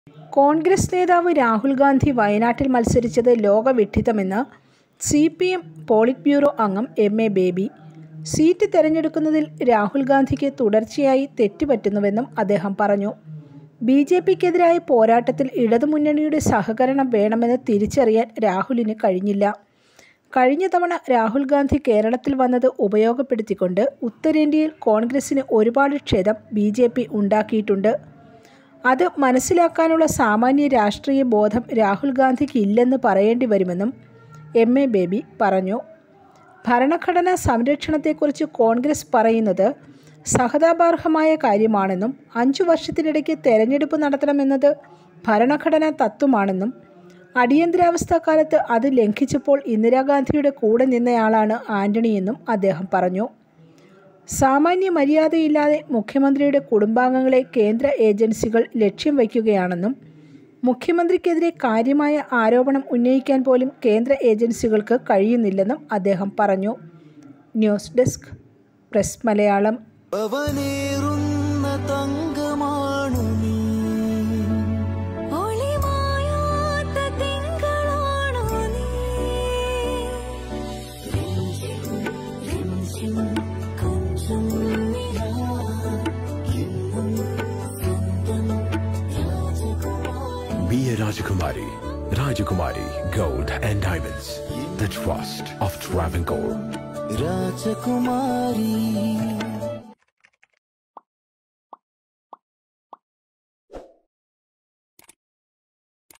കോൺഗ്രസ് നേതാവ് രാഹുൽ ഗാന്ധി വയനാട്ടിൽ മത്സരിച്ചത് ലോകവിഡ്ഢിത്തമെന്ന് CPM പോളിറ്റ് ബ്യൂറോ അംഗം MA ബേബി. സീറ്റ് തെരഞ്ഞെടുക്കുന്നതിൽ രാഹുൽ ഗാന്ധിക്ക് തുടർച്ചയായി തെറ്റുപറ്റുന്നുവെന്നും അദ്ദേഹം പറഞ്ഞു. BJPക്കെതിരായ പോരാട്ടത്തിൽ ഇടതുമുന്നണിയുടെ സഹകരണം വേണമെന്ന് തിരിച്ചറിയാൻ രാഹുലിന് കഴിഞ്ഞില്ല. കഴിഞ്ഞ തവണ രാഹുൽ ഗാന്ധി കേരളത്തിൽ വന്നത് ഉപയോഗപ്പെടുത്തിക്കൊണ്ട് ഉത്തരേന്ത്യയിൽ കോൺഗ്രസിന് ഒരുപാട് ക്ഷതം BJP ഉണ്ടാക്കിയിട്ടുണ്ട്. അത് മനസ്സിലാക്കാനുള്ള സാമാന്യ രാഷ്ട്രീയ ബോധം രാഹുൽ ഗാന്ധിക്ക് ഇല്ലെന്ന് പറയേണ്ടി വരുമെന്നും MA ബേബി പറഞ്ഞു. ഭരണഘടനാ സംരക്ഷണത്തെക്കുറിച്ച് കോൺഗ്രസ് പറയുന്നത് സഹതാപാർഹമായ കാര്യമാണെന്നും 5 വർഷത്തിനിടയ്ക്ക് തെരഞ്ഞെടുപ്പ് നടത്തണമെന്നത് ഭരണഘടനാ തത്വമാണെന്നും അടിയന്തരാവസ്ഥക്കാലത്ത് അത് ലംഘിച്ചപ്പോൾ ഇന്ദിരാഗാന്ധിയുടെ കൂടെ നിന്നയാളാണ് ആന്റണിയെന്നും അദ്ദേഹം പറഞ്ഞു. സാമാന്യ മര്യാദയില്ലാതെ മുഖ്യമന്ത്രിയുടെ കുടുംബാംഗങ്ങളെ കേന്ദ്ര ഏജൻസികൾ ലക്ഷ്യം വയ്ക്കുകയാണെന്നും മുഖ്യമന്ത്രിക്കെതിരെ കാര്യമായ ആരോപണം ഉന്നയിക്കാൻ പോലും കേന്ദ്ര ഏജൻസികൾക്ക് കഴിയുന്നില്ലെന്നും അദ്ദേഹം പറഞ്ഞു. News desk press Malayalam. Be a Rajakumari. Rajakumari Gold and Diamonds. The trust of Travancore. Rajakumari.